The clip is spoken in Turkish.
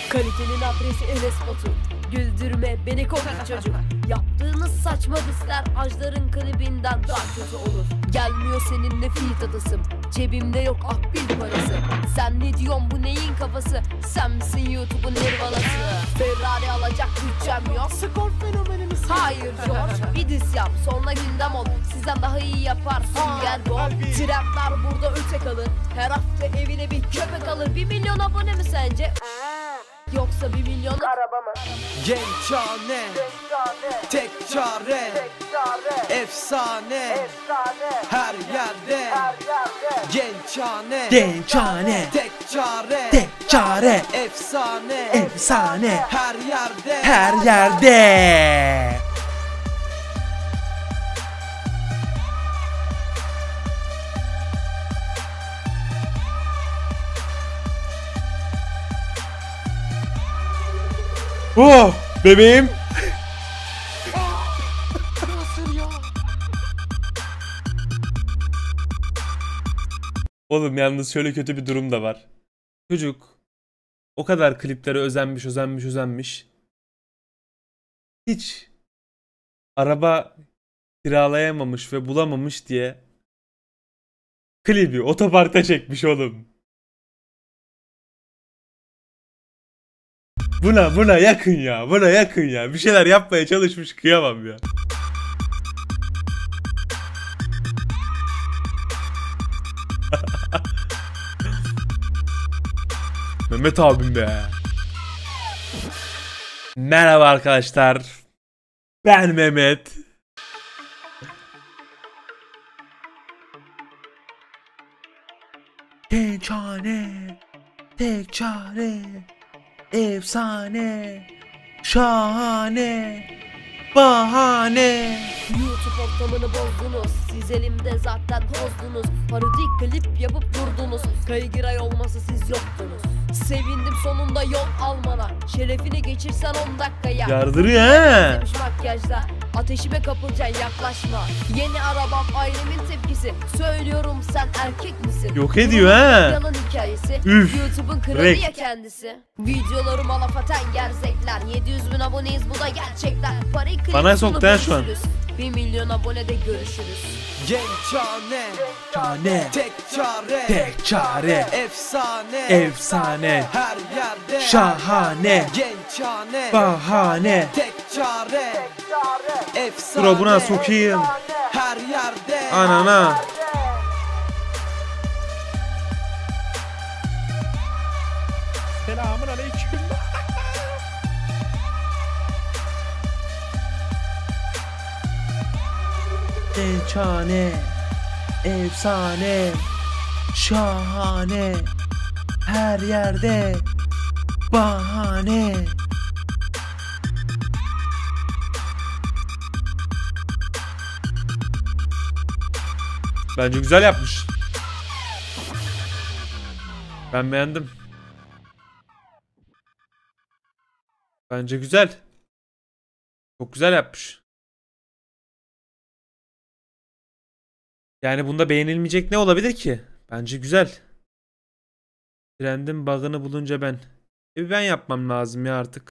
Kalitenin adresi Enes Batur. Güldürme beni komik çocuk. Yaptığınız saçma disler Ajdar'ın klibinden daha kötü olur. Gelmiyor seninle feat atasım. Cebimde yok akbil parası. Sen ne diyorsun, bu neyin kafası? Sen misin YouTube'un nirvanası? Ferrari alacak bütçem yok. Skor fenomeni misin? Hayır George, bir diss yap sonra gündem ol. Sizden daha iyi yaparsın, gel gol. Trendler burada öte kalır. Her hafta evine bir köpek alır. 1 milyon abone mi sence? Yoksa 1 milyon araba mı? Gençhane, tek çare, efsane, her yerde. Gençhane, tek çare, efsane, her yerde. Oh bebeğim. Oğlum yalnız şöyle kötü bir durum da var. Çocuk o kadar kliplere özenmiş. Hiç araba kiralayamamış ve bulamamış diye klibi otoparkta çekmiş oğlum. Buna yakın ya. Buna yakın ya. Bir şeyler yapmaya çalışmış, kıyamam ya. Mehmet abim be. Merhaba arkadaşlar. Ben Mehmet. Gençhane, tek çare, efsane, şahane, bahane. YouTube ortamını bozdunuz. Siz elimde zaten tozdunuz. Parodik klip yapıp durdunuz. Kayıgiray olmasa siz yoktunuz. Sevindim sonunda yol almana. Şerefini geçirsen 10 dakikaya. Yardırıyor he. Demiş makyajda. Ateşime kapılacaksın, yaklaşma. Yeni arabam ailemin tepkisi. Söylüyorum, sen erkek misin? Yok ediyor Bunun ha. Yalan hikayesi. Üf. YouTube'un kralı Rek. ya kendisi. Videolarıma laf atan gerzekler. 700.000 aboneyiz, bu da gerçekten. Parayı klip Bana sunup soktu ha şu an. görüşürüz. 1 milyon abonede görüşürüz. Gençhane, tek çare, efsane, her yerde. Şahane, gençhane, bahane, tek çare, efsane. Dur buna sokayım. Her yerde. Anana. Selamun aleyküm. Gençhane, efsane, şahane, her yerde, bahane. Bence güzel yapmış. Ben beğendim. Bence güzel. Çok güzel yapmış. Yani bunda beğenilmeyecek ne olabilir ki? Bence güzel. Trendin bug'ını bulunca ben yapmam lazım ya artık.